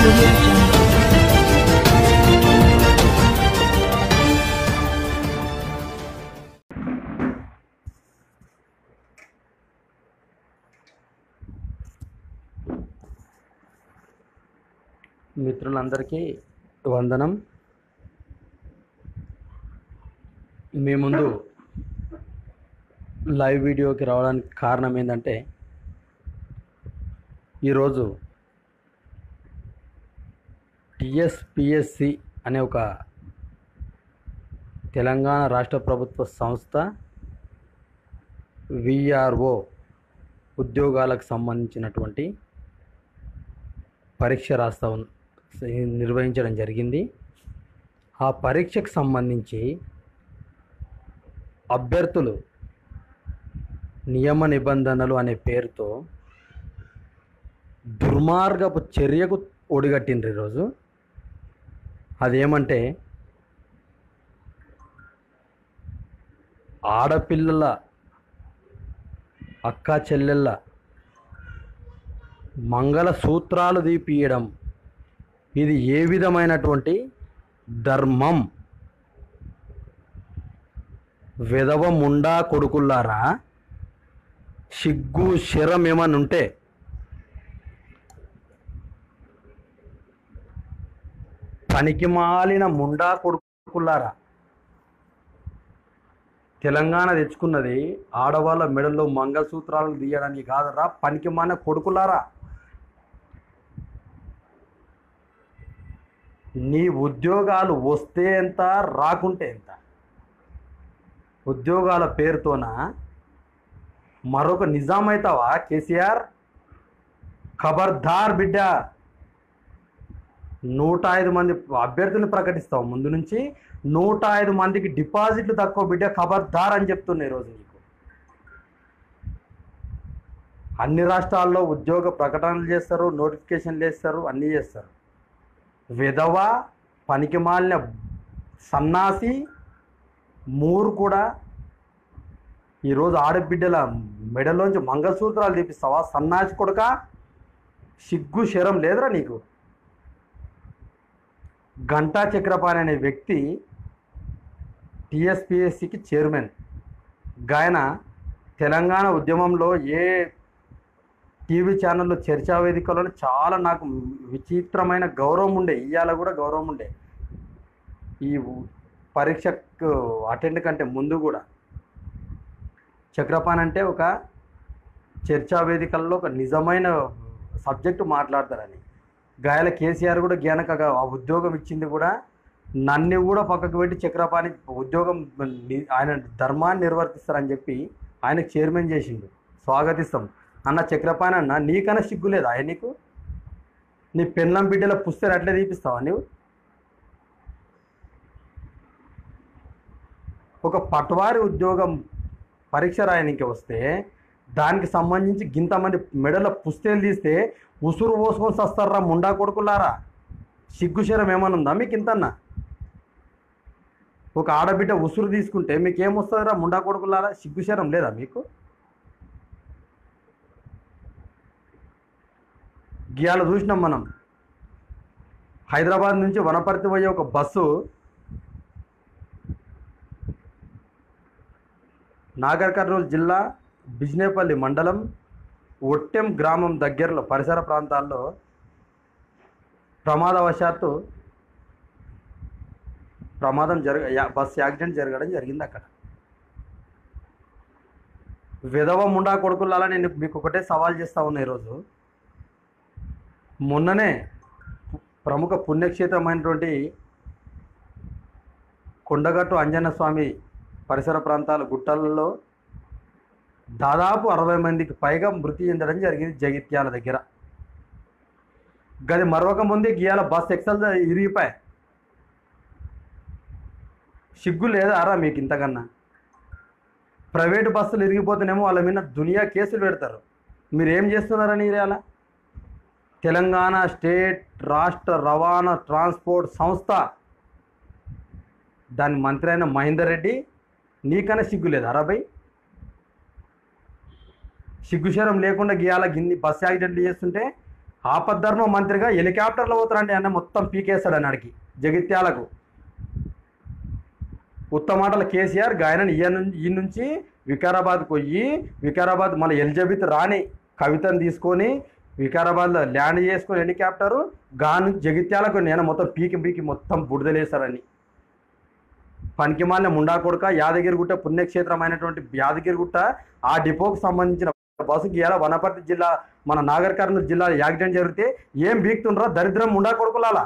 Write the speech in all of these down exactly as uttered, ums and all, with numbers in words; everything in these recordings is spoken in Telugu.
audio jungle. మిత్రులందరికీ వందనం. మీ ముందు లైవ్ వీడియోకి రావడానికి కారణం ఏంటంటే, ఈరోజు టిఎస్పిఎస్సి అనే ఒక తెలంగాణ రాష్ట్ర ప్రభుత్వ సంస్థ విఆర్ఓ ఉద్యోగాలకు సంబంధించినటువంటి పరీక్ష రాస్తా ఉన్ నిర్వహించడం జరిగింది. ఆ పరీక్షకు సంబంధించి అభ్యర్థులు నియమ నిబంధనలు అనే పేరుతో దుర్మార్గపు చర్యకు ఒడిగట్టిండ్రు ఈరోజు. అదేమంటే, ఆడపిల్లల అక్క చెల్లెళ్ళ మంగళ సూత్రాలు దీపియడం, ఇది ఏ విధమైనటువంటి ధర్మం? విధవ ముండా కొడుకుల్లారా, సిగ్గు శరం ఏమనుంటే పనికి మాలిన ముండా కొడుకుల్లారా, తెలంగాణ తెచ్చుకున్నది ఆడవాళ్ళ మెడల్లో మంగళసూత్రాలను తీయడానికి కాదరా, పనికి మాలిన కొడుకులారా. నీ ఉద్యోగాలు వస్తే ఎంత, రాకుంటే ఎంత? ఉద్యోగాల పేరుతోన మరొక నిజాం అవుతావా కేసీఆర్? ఖబర్దార్ బిడ్డ. నూట ఐదు మంది అభ్యర్థులను ప్రకటిస్తావు, ముందు నుంచి నూట ఐదు మందికి డిపాజిట్లు తక్కువ బిడ్డ, ఖబర్దార్ అని చెప్తున్నా ఈరోజు నీకు. అన్ని రాష్ట్రాల్లో ఉద్యోగ ప్రకటనలు చేస్తారు, నోటిఫికేషన్లు వేస్తారు, అన్నీ చేస్తారు. విధవ పనికిమాలిన సన్నాసి మూరు కూడా ఈరోజు ఆడబిడ్డల మెడలోంచి మంగళసూత్రాలు తీపిస్తావా? సన్నాసి కొడుక, సిగ్గు శరం లేదురా నీకు? గంటా చక్రపాణి అనే వ్యక్తి టిఎస్పిఎస్సికి చైర్మన్. గాయన తెలంగాణ ఉద్యమంలో ఏ టీవీ ఛానల్లో చర్చా వేదికలో చాలా నాకు విచిత్రమైన గౌరవం ఉండే, ఇవాళ కూడా గౌరవం ఉండే. ఈ పరీక్షకు అటెండ్ కంటే ముందు కూడా చక్రపాణి అంటే ఒక చర్చా వేదికల్లో ఒక నిజమైన సబ్జెక్టు మాట్లాడతారని. గాయాల కేసీఆర్ కూడా జ్ఞానక ఆ ఉద్యోగం ఇచ్చింది కూడా నన్ను కూడా పక్కకు పెట్టి చక్రపాణి ఉద్యోగం ఆయన ధర్మాన్ని నిర్వర్తిస్తారని చెప్పి ఆయనకు చైర్మన్ చేసిండు. స్వాగతిస్తాం అన్న చక్రపాణి అన్న. నీకన్నా సిగ్గు లేదా ఆయన నీకు? నీ పెళ్ళం బిడ్డల పుస్తలు అట్లే తీపిస్తావా నువ్వు? ఒక పట్వారి ఉద్యోగం పరీక్ష రాయనికి వస్తే దానికి సంబంధించి గింతమంది మెడల పుస్తేలు తీస్తే ఉసురు పోసుకొని వస్తారా ముండా కొడుకులారా? సిగ్గుశరం ఏమన్నా ఉందా మీకు ఇంతన్నా? ఒక ఆడబిడ్డ ఉసురు తీసుకుంటే మీకేమొస్తుందిరా ముండా కొడుకులారా? సిగ్గుశరం లేదా మీకు? గియాల చూసినాం మనం, హైదరాబాద్ నుంచి వనపర్తి పోయే ఒక బస్సు నాగర్ కర్నూలు జిల్లా బిజ్నేపల్లి మండలం ఒట్టెం గ్రామం దగ్గరలో పరిసర ప్రాంతాల్లో ప్రమాదవశాత్తు ప్రమాదం జరగ బస్సు యాక్సిడెంట్ జరగడం జరిగింది. అక్కడ విధవ ముండా కొడుకులాలా నేను మీకు ఒకటే సవాల్ చేస్తూ ఉన్నా. ఈరోజు మొన్ననే ప్రముఖ పుణ్యక్షేత్రమైనటువంటి కొండగట్టు అంజన్న స్వామి పరిసర ప్రాంతాల గుట్టలలో దాదాపు అరవై మందికి పైగా మృతి చెందడం జరిగింది జగిత్యాల దగ్గర. గది మరొక ముందే గియాల బస్ ఎక్సల్ ఇరిగిపోయాయి. సిగ్గు లేదా అరా మీకు ఇంతకన్నా? ప్రైవేటు బస్సులు ఇరిగిపోతేనేమో వాళ్ళ మీద దునియా కేసులు పెడతారు. మీరు ఏం చేస్తున్నారని ఇరాల? తెలంగాణ స్టేట్ రాష్ట్ర రవాణా ట్రాన్స్పోర్ట్ సంస్థ దాని మంత్రి అయిన మహేందర్ రెడ్డి, నీకన్నా సిగ్గు లేదా అరాబాయ్? సిగ్గుశరం లేకుండా గియాల గిన్ని బస్ యాక్సిడెంట్లు చేస్తుంటే ఆపద్ధర్మ మంత్రిగా హెలికాప్టర్లో పోతారంటే అన్న మొత్తం పీకేస్తాడు అన్నాడికి జగిత్యాలకు. ఉత్తమాటల కేసీఆర్ గాయనని ఈ నుంచి ఈ నుంచి వికారాబాద్కి పోయి వికారాబాద్ మళ్ళీ ఎలిజబెత్ రాణి కవితను తీసుకొని వికారాబాద్లో ల్యాండ్ చేసుకొని హెలికాప్టరు గాను జగిత్యాలకు నేను మొత్తం పీకి పీకి మొత్తం బుడిదలేస్తారని. పనికిమాలిన ముండా కొడుక యాదగిరిగుట్ట పుణ్యక్షేత్రమైనటువంటి యాదగిరిగుట్ట ఆ డిపోకు సంబంధించిన బస్సుకి ఇలా వనపర్తి జిల్లా మన నాగర్ కర్నూలు జిల్లా యాక్సిడెంట్ జరిగితే ఏం బీక్తుండ్రో దరిద్రం ముండా కొడుకులాలా.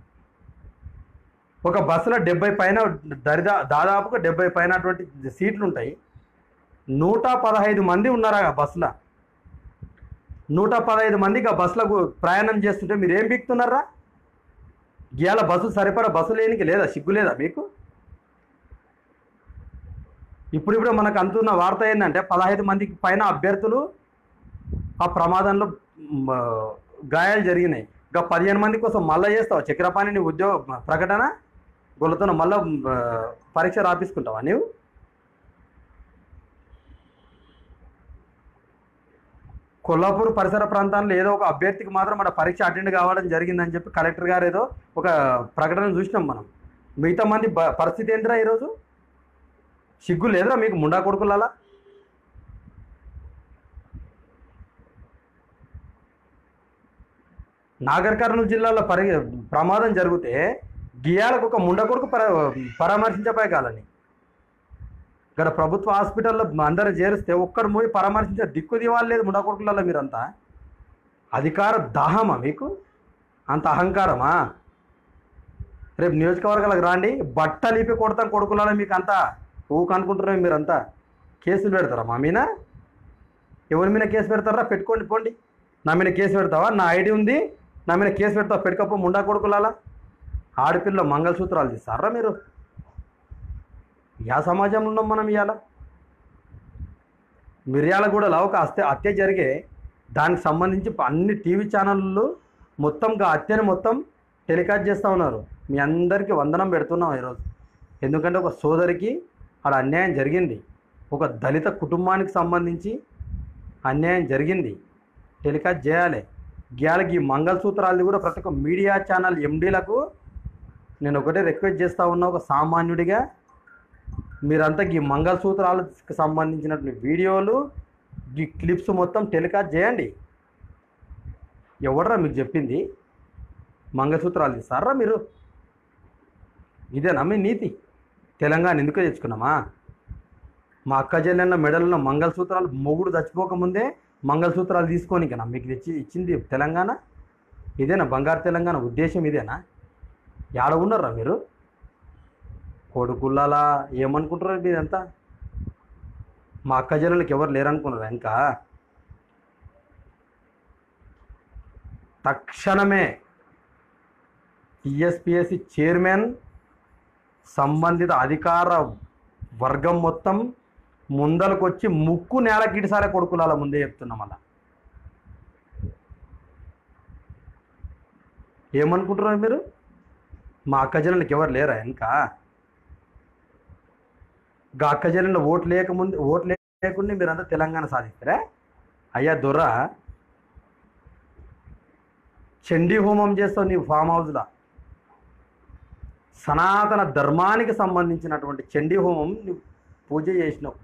ఒక బస్సులో డెబ్బై పైన దరిదా దాదాపుగా డెబ్బై పైనటువంటి సీట్లు ఉంటాయి. నూట పదహైదు మంది ఉన్నారు ఆ బస్సులో. నూట పదహైదు మందికి ఆ బస్సులకు ప్రయాణం చేస్తుంటే మీరు ఏం బీక్తున్నారా? ఇవాళ బస్సు సరిపడా బస్సు లేనికి లేదా? సిగ్గు లేదా మీకు? ఇప్పుడు ఇప్పుడు మనకు అందుతున్న వార్త ఏంటంటే పదహైదు మందికి పైన అభ్యర్థులు ఆ ప్రమాదంలో గాయాలు జరిగినాయి. ఇంకా పదిహేను మంది కోసం మళ్ళీ చేస్తావు చక్రపాణిని ఉద్యోగ ప్రకటన గొల్లతో మళ్ళీ పరీక్ష రాపించుకుంటావా నీవు? కొల్లాపూర్ పరిసర ప్రాంతాల్లో ఏదో ఒక అభ్యర్థికి మాత్రం మన పరీక్ష అటెండ్ కావడం జరిగిందని చెప్పి కలెక్టర్ గారు ఏదో ఒక ప్రకటన చూసినాం మనం. మిగతా మంది పరిస్థితి ఏంటిరా ఈరోజు? సిగ్గు లేదురా మీకు ముండా కొడుకులలా? నాగర్ కర్నూలు జిల్లాలో పరి ప్రమాదం జరిగితే గియాలకు ఒక ముండా కొడుకు పర పరామర్శించపోయే కాలని ఇక్కడ ప్రభుత్వ హాస్పిటల్లో అందరూ చేరిస్తే ఒక్కరు పోయి పరామర్శించే దిక్కు దివాలు లేదు ముండా కొడుకులలో. మీరంతా అధికార దాహమా మీకు? అంత అహంకారమా? రేపు నియోజకవర్గాలకు రాండి, బట్టలు ఇప్పి కొడతాం కొడుకులలో. మీకు అంతా ఊకు అనుకుంటున్నాం. మీరంతా కేసులు పెడతారా మా మీద? ఎవరి మీద కేసు పెడతారా? పెట్టుకోండి పోండి. నా మీద కేసు పెడతావా? నా ఐడి ఉంది, నా మీద కేసు పెడతావా? పెట్టుకపో ముండా కొడుకులాలా. ఆడపిల్ల మంగళసూత్రాలు తీస్తారా మీరు? యా సమాజంలో ఉన్నాం మనం ఇవాళ? మిర్యాలగూడలో ఒక హత్య హత్య జరిగే దానికి సంబంధించి అన్ని టీవీ ఛానళ్ళు మొత్తం హత్యని మొత్తం టెలికాస్ట్ చేస్తూ ఉన్నారు. మీ అందరికీ వందనం పెడుతున్నాం ఈరోజు. ఎందుకంటే ఒక సోదరికి అక్కడ అన్యాయం జరిగింది, ఒక దళిత కుటుంబానికి సంబంధించి అన్యాయం జరిగింది, టెలికాస్ట్ చేయాలి. గ్యాలకి మంగళసూత్రాలది కూడా ప్రతి ఒక్క మీడియా ఛానల్ ఎండీలకు నేను ఒకటే రిక్వెస్ట్ చేస్తూ ఉన్నా, ఒక సామాన్యుడిగా మీరంతా ఈ మంగళసూత్రాలకు సంబంధించినటువంటి వీడియోలు ఈ క్లిప్స్ మొత్తం టెలికాస్ట్ చేయండి. ఎవడరా మీకు చెప్పింది మంగళసూత్రాలు తీస్తారా మీరు? ఇదేనా మీ నీతి? తెలంగాణ ఎందుకు తెచ్చుకున్నామా? మా అక్క చెల్లెళ్ళ మెడల్లో మంగళసూత్రాలు మొగుడు చచ్చిపోకముందే మంగళసూత్రాలు తీసుకొని కదా మీకు తెచ్చి ఇచ్చింది తెలంగాణ? ఇదేనా బంగారు తెలంగాణ ఉద్దేశం? ఇదేనా? ఏడ ఉన్నారా మీరు? కొడుకుల్లాలా ఏమనుకుంటారు మీరంతా? మా అక్క చెల్లెళ్ళకి ఎవరు లేరనుకున్నారా? ఇంకా తక్షణమే టీఎస్పీఎస్సీ చైర్మన్ సంబంధిత అధికార వర్గం మొత్తం ముందలకు వచ్చి ముక్కు నేల గిడిసారే కొడుకులాల ముందే చెప్తున్నాం. అలా ఏమనుకుంటున్నారు మీరు? మా అక్క చెల్లెళ్ళకి ఎవరు లేరా? ఇంకా గా అక్క చెల్లెళ్ళ ఓట్లు లేకముందు ఓట్లు లేకుండా మీరంతా తెలంగాణ సాధిస్తారా? అయ్యా దొర, చండీ హోమం చేస్తావు నీవు ఫామ్ హౌస్లో. సనాతన ధర్మానికి సంబంధించినటువంటి చండీ హోమం నువ్వు పూజ చేసినావు.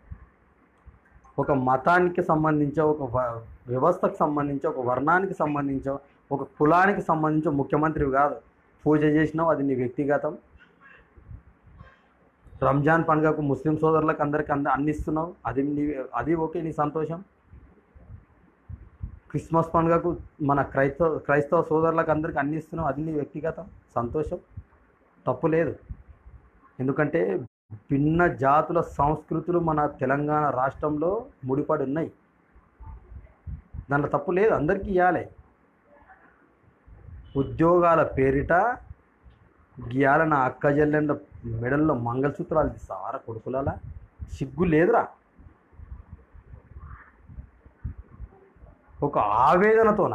ఒక మతానికి సంబంధించో, ఒక వ్యవస్థకు సంబంధించో, ఒక వర్ణానికి సంబంధించో, ఒక కులానికి సంబంధించో ముఖ్యమంత్రివి కాదు. పూజ చేసినావు, అది నీ వ్యక్తిగతం. రంజాన్ పండుగకు ముస్లిం సోదరులకు అందరికీ అంద అందిస్తున్నావు, అది నీ అది ఓకే, నీ సంతోషం. క్రిస్మస్ పండుగకు మన క్రైస్తవ క్రైస్తవ సోదరులకు అందరికీ అందిస్తున్నావు, అది నీ వ్యక్తిగతం, సంతోషం, తప్పు లేదు. ఎందుకంటే భిన్న జాతుల సంస్కృతులు మన తెలంగాణ రాష్ట్రంలో ముడిపడి ఉన్నాయి. దాంట్లో తప్పు లేదు, అందరికీ ఇవ్వాలి. ఉద్యోగాల పేరిట గీయాల నా అక్క చెల్లెళ్ళ మెడల్లో మంగళసూత్రాలు తీస్తావారా కొడుకులలా? సిగ్గు లేదురా? ఒక ఆవేదనతోన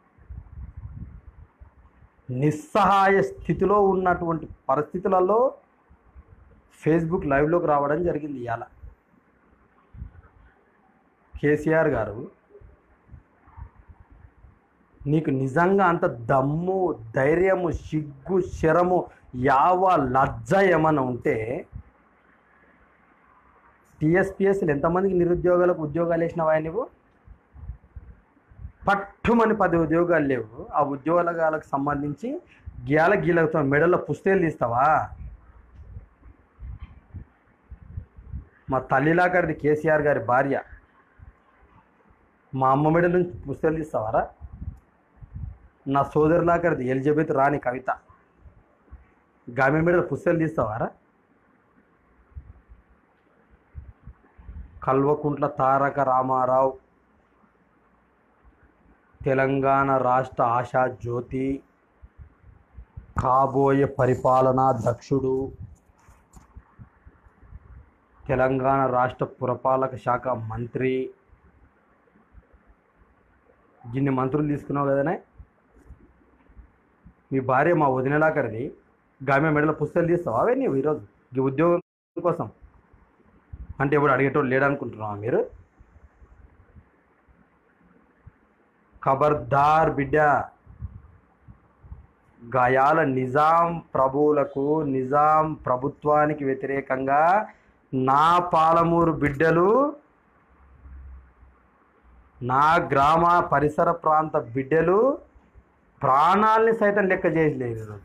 నిస్సహాయ స్థితిలో ఉన్నటువంటి పరిస్థితులలో ఫేస్బుక్ లైవ్లోకి రావడం జరిగింది. ఇవాళ కేసీఆర్ గారు నీకు నిజంగా అంత దమ్ము, ధైర్యము, సిగ్గు, శరము, యావ, లజ్జ ఏమన్నా ఉంటే టీఎస్పీఎస్లు ఎంతమందికి నిరుద్యోగులకు ఉద్యోగాలు వేసినవా నువ్వు? పట్టుమని పది ఉద్యోగాలు లేవు. ఆ ఉద్యోగాలకు సంబంధించి గీల గీలతో మెడల్లో పుస్తేలు తీస్తావా? మా తల్లిలాగారిది కేసీఆర్ గారి భార్య, మా అమ్మ మెడల నుంచి పుస్తేలు తీస్తావారా? నా సోదరులాగారిది ఎలిజబెత్ రాణి కవిత, గామె మెడల పుస్తేలు తీస్తావారా? కల్వకుంట్ల తారక రామారావు తెలంగాణ రాష్ట్ర ఆశా జ్యోతి, కాబోయే పరిపాలనా దక్షుడు, తెలంగాణ రాష్ట్ర పురపాలక శాఖ మంత్రి. ఇన్ని మంత్రులు తీసుకున్నావు కదనే. మీ భార్య మా వదినలాకరిది, గామె మెడల పుస్తకాలు తీస్తావా అవే నీవు ఈరోజు ఈ ఉద్యోగం కోసం? అంటే ఇప్పుడు అడిగేటోళ్ళు లేడనుకుంటున్నావా మీరు? ఖబర్దార్ బిడ్డ, గయాల నిజాం ప్రభువులకు, నిజాం ప్రభుత్వానికి వ్యతిరేకంగా నా పాలమూరు బిడ్డలు, నా గ్రామ పరిసర ప్రాంత బిడ్డలు ప్రాణాలని సైతం లెక్క చేయలేదు ఈరోజు.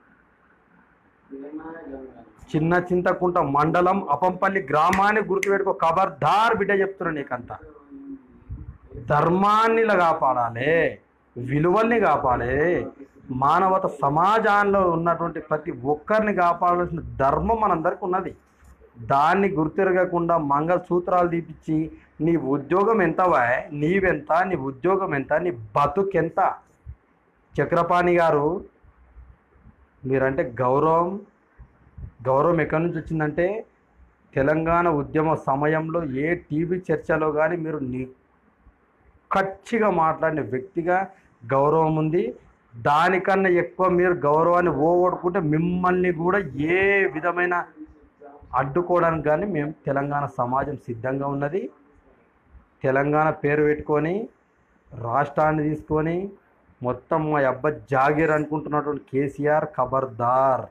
చిన్న చింతకుంట మండలం అపంపల్లి గ్రామాన్ని గుర్తుపెట్టుకో. ఖబర్దార్ బిడ్డ చెప్తున్నా నీకంతా. ధర్మాన్ని కాపాడాలి, విలువల్ని కాపాడాలి, మానవత సమాజంలో ఉన్నటువంటి ప్రతి ఒక్కరిని కాపాడాల్సిన ధర్మం మనందరికీ ఉన్నది. దాన్ని గుర్తిరగకుండా మంగళసూత్రాలు తీపిచ్చి నీ ఉద్యోగం ఎంతవా, నీవెంత, నీ ఉద్యోగం ఎంత, నీ బతుకెంత? చక్రపాణి గారు, మీరంటే గౌరవం గౌరవం ఎక్కడి నుంచి వచ్చిందంటే తెలంగాణ ఉద్యమ సమయంలో ఏ టీవీ చర్చలో కానీ మీరు నిక్కచ్చిగా మాట్లాడిన వ్యక్తిగా గౌరవం ఉంది. దానికన్నా ఎక్కువ మీరు గౌరవాన్ని ఓగొట్టుకుంటే మిమ్మల్ని కూడా ఏ విధమైన అడ్డుకోవడానికి కానీ మేము తెలంగాణ సమాజం సిద్ధంగా ఉన్నది. తెలంగాణ పేరు పెట్టుకొని రాష్ట్రాన్ని తీసుకొని మొత్తం మా అబ్బ జాగీర్ అనుకుంటున్నటువంటి కేసీఆర్ ఖబర్దార్.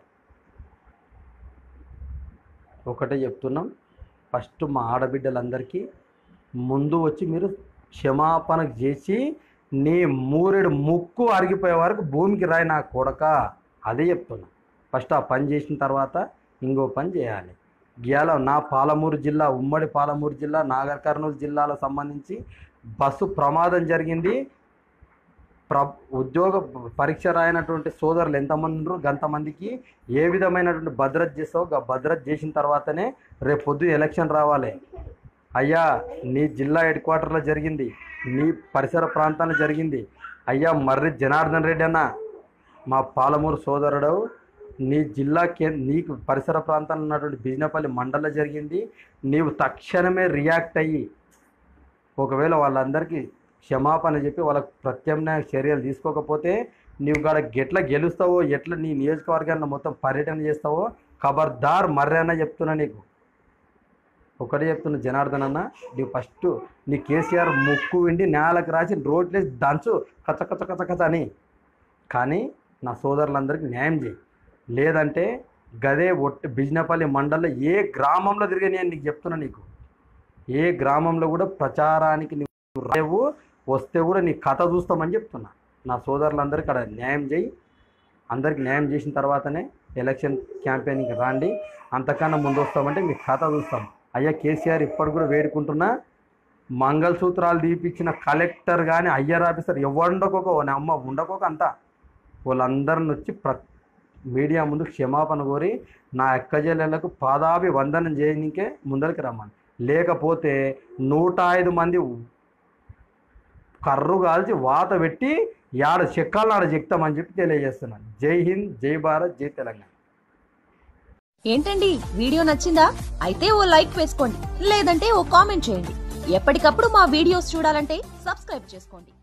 ఒకటే చెప్తున్నాం, ఫస్ట్ మా ఆడబిడ్డలందరికీ ముందు వచ్చి మీరు క్షమాపణ చేసి నీ మూరెడు ముక్కు అరిగిపోయే వరకు భూమికి రాయి నా కొడక. అదే చెప్తున్నా. ఫస్ట్ ఆ పని చేసిన తర్వాత ఇంకో పని చేయాలి. ఇవాళ నా పాలమూరు జిల్లా, ఉమ్మడి పాలమూరు జిల్లా, నాగర్ కర్నూలు జిల్లాలకు సంబంధించి బస్సు ప్రమాదం జరిగింది. ప్ర ఉద్యోగ పరీక్ష రాయనటువంటి సోదరులు ఎంతమంది ఉన్నారు, గంతమందికి ఏ విధమైనటువంటి భద్రత చేస్తావు, భద్రత చేసిన తర్వాతనే రేపు పొద్దు ఎలక్షన్ రావాలి. అయ్యా నీ జిల్లా హెడ్ క్వార్టర్లో జరిగింది, నీ పరిసర ప్రాంతాల్లో జరిగింది. అయ్యా మర్రి జనార్దన్ రెడ్డి అన్న, మా పాలమూరు సోదరుడు, నీ జిల్లా కే నీకు పరిసర ప్రాంతాల్లో ఉన్నటువంటి బిజినపల్లి మండలంలో జరిగింది. నీవు తక్షణమే రియాక్ట్ అయ్యి ఒకవేళ వాళ్ళందరికీ క్షమాపణ చెప్పి వాళ్ళకు ప్రత్యామ్నాయ చర్యలు తీసుకోకపోతే నీవు కాడ ఎట్లా గెలుస్తావో, ఎట్లా నీ నియోజకవర్గాన్ని మొత్తం పర్యటన చేస్తావో ఖబర్దార్ మర్రి అన్న చెప్తున్నా. నీకు ఒకటే చెప్తున్నా జనార్దన్ అన్న, నీవు ఫస్ట్ నీ కేసీఆర్ ముక్కు విండి నేలకు రాసి రోడ్లేసి దంచు కచ్చ కచ్చ కచ్చ కచ్చ అని. కానీ నా సోదరులందరికీ న్యాయం చేయి. లేదంటే గదే ఒట్టి బిజినపల్లి మండలంలో ఏ గ్రామంలో తిరిగి నేను నీకు చెప్తున్నా. నీకు ఏ గ్రామంలో కూడా ప్రచారానికి నువ్వు రేవు వస్తే కూడా నీ కథ చూస్తామని చెప్తున్నా. నా సోదరులందరికీ అక్కడ న్యాయం చేయి. అందరికి న్యాయం చేసిన తర్వాతనే ఎలక్షన్ క్యాంపెయినింగ్కి రాండి. అంతకన్నా ముందు వస్తామంటే మీ కథ చూస్తాం. అయ్యా కేసీఆర్ ఇప్పటి కూడా వేడుకుంటున్నా, మంగళసూత్రాలు తీపిచ్చిన కలెక్టర్ కానీ అయ్యర్ ఆఫీసర్ ఎవరుండకోక నా అమ్మ ఉండకోక అంతా వాళ్ళందరిని వచ్చి ప్ర మీడియా ముందు క్షమాపణ కోరి నా అక్కజెల్లెళ్లకు పాదాభి వందనం చేయనికే ముందరికి రమ్మని. లేకపోతే నూట ఐదు మంది కర్రు కాల్చి వాత పెట్టి యాడ చెక్కాలను ఆడ చెక్తామని చెప్పి తెలియజేస్తున్నాను. జై హింద్, జై భారత్, జై తెలంగాణ. ఏంటండి వీడియో నచ్చిందా? అయితే ఓ లైక్ వేసుకోండి, లేదంటే ఓ కామెంట్ చేయండి. ఎప్పటికప్పుడు మా వీడియోస్ చూడాలంటే సబ్స్క్రైబ్ చేసుకోండి.